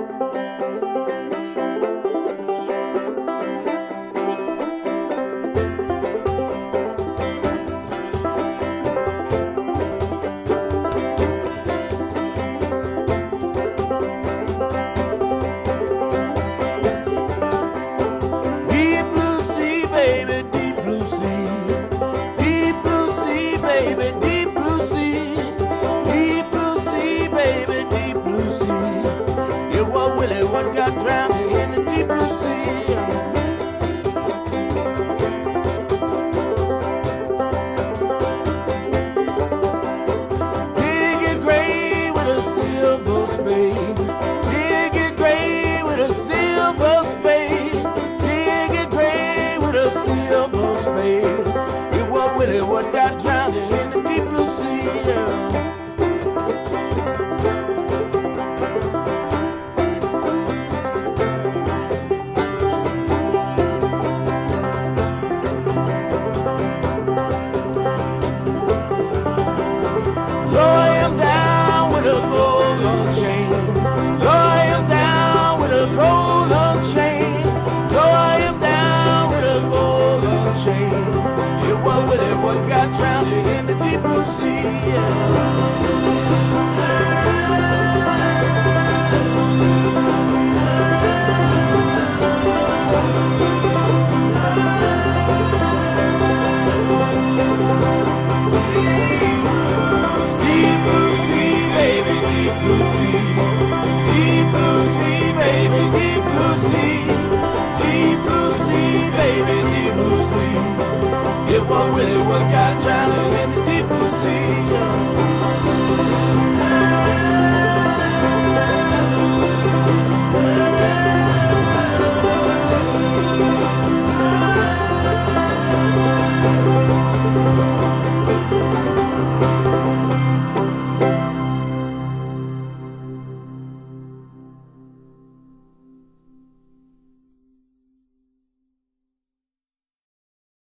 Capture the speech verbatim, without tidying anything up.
What got drowned in the deep blue sea? Dig it gray with a silver spade. Dig it gray with a silver spade. Dig it gray with a silver spade. It was Willie what got drowned in the deep blue sea. What got drowned in the deep blue sea? Yeah.